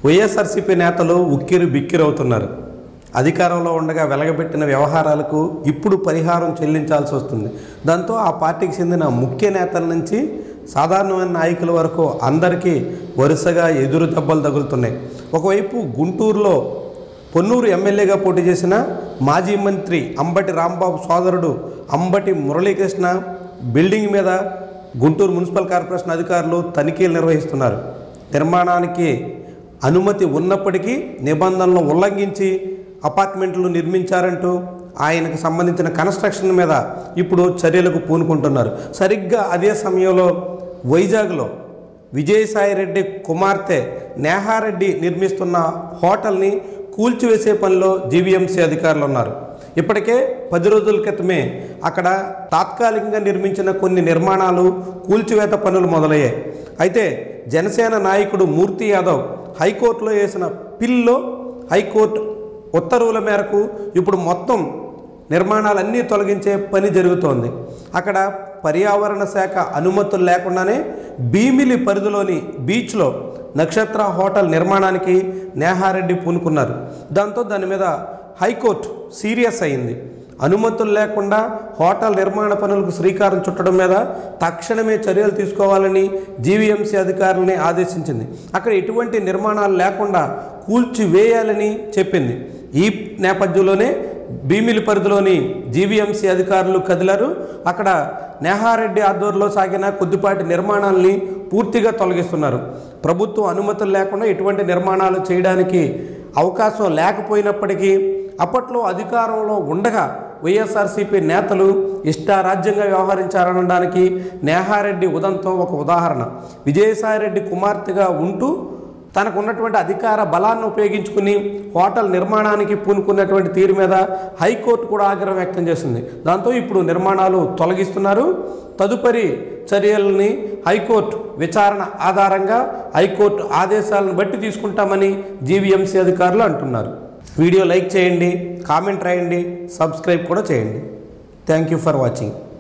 వైఎస్ఆర్సీపీ నేతలు ఉక్కిరి బిక్కిరవుతున్నారు. అధికారంలో ఉండగా వెలగబెట్టిన వ్యవహారాలకు ఇప్పుడు పరిహారం చెల్లించాల్సి వస్తుంది. దాంతో ఆ పార్టీకి చెందిన ముఖ్య నేతల నుంచి సాధారణమైన నాయకుల వరకు అందరికీ వరుసగా ఎదురు దెబ్బలు తగులుతున్నాయి. ఒకవైపు గుంటూరులో పొన్నూరు ఎమ్మెల్యేగా పోటీ చేసిన మాజీ మంత్రి అంబటి రాంబాబు సోదరుడు అంబటి మురళీకృష్ణ బిల్డింగ్ మీద గుంటూరు మున్సిపల్ కార్పొరేషన్ అధికారులు తనిఖీలు నిర్వహిస్తున్నారు. నిర్మాణానికి అనుమతి ఉన్నప్పటికీ నిబంధనలను ఉల్లంఘించి అపార్ట్మెంట్లు నిర్మించారంటూ ఆయనకు సంబంధించిన కన్స్ట్రక్షన్ మీద ఇప్పుడు చర్యలకు పూనుకుంటున్నారు. సరిగ్గా అదే సమయంలో వైజాగ్లో విజయసాయిరెడ్డి కుమార్తె నేహారెడ్డి నిర్మిస్తున్న హోటల్ని కూల్చివేసే పనిలో జీవీఎంసీ అధికారులు ఉన్నారు. ఇప్పటికే 10 రోజుల క్రితమే అక్కడ తాత్కాలికంగా నిర్మించిన కొన్ని నిర్మాణాలు కూల్చివేత పనులు మొదలయ్యాయి. అయితే జనసేన నాయకుడు మూర్తి యాదవ్ హైకోర్టులో వేసిన పిల్లో హైకోర్టు ఉత్తర్వుల మేరకు ఇప్పుడు మొత్తం నిర్మాణాలన్నీ తొలగించే పని జరుగుతోంది. అక్కడ పర్యావరణ శాఖ అనుమతులు లేకుండానే భీమిలి పరిధిలోని బీచ్లో నక్షత్ర హోటల్ నిర్మాణానికి నేహారెడ్డి పూనుకున్నారు. దాంతో దాని మీద హైకోర్టు సీరియస్ అయింది. అనుమతులు లేకుండా హోటల్ నిర్మాణ పనులకు శ్రీకారం చుట్టడం మీద తక్షణమే చర్యలు తీసుకోవాలని జీవీఎంసీ అధికారులని ఆదేశించింది. అక్కడ ఎటువంటి నిర్మాణాలు లేకుండా కూల్చివేయాలని చెప్పింది. ఈ నేపథ్యంలోనే భీమిలి పరిధిలోని జీవీఎంసీ అధికారులు కదిలారు. అక్కడ నేహారెడ్డి ఆధ్వర్యంలో సాగిన కొద్దిపాటి నిర్మాణాలని పూర్తిగా తొలగిస్తున్నారు. ప్రభుత్వం అనుమతులు లేకుండా ఎటువంటి నిర్మాణాలు చేయడానికి అవకాశం లేకపోయినప్పటికీ అప్పట్లో అధికారంలో ఉండగా వైఎస్ఆర్సీపీ నేతలు ఇష్టారాజ్యంగా వ్యవహరించారనడానికి నేహారెడ్డి ఉదంతం ఒక ఉదాహరణ. విజయసాయిరెడ్డి కుమార్తెగా ఉంటూ తనకు ఉన్నటువంటి అధికార బలాన్ని ఉపయోగించుకుని హోటల్ నిర్మాణానికి పూనుకున్నటువంటి తీరు మీద హైకోర్టు కూడా ఆగ్రహం వ్యక్తం చేసింది. దాంతో ఇప్పుడు నిర్మాణాలు తొలగిస్తున్నారు. తదుపరి చర్యలని హైకోర్టు విచారణ ఆధారంగా హైకోర్టు ఆదేశాలను బట్టి తీసుకుంటామని జీవీఎంసీ అధికారులు అంటున్నారు. వీడియో లైక్ చేయండి, కామెంట్ రాయండి, సబ్స్క్రైబ్ కూడా చేయండి. Thank you for watching.